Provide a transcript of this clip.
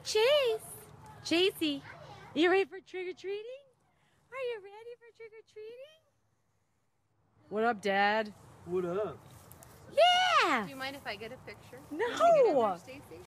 Chase. Chasey, you ready for trick-or-treating? Are you ready for trick-or-treating? What up, Dad? What up? Yeah! Do you mind if I get a picture? No! Can I get over, Stacy?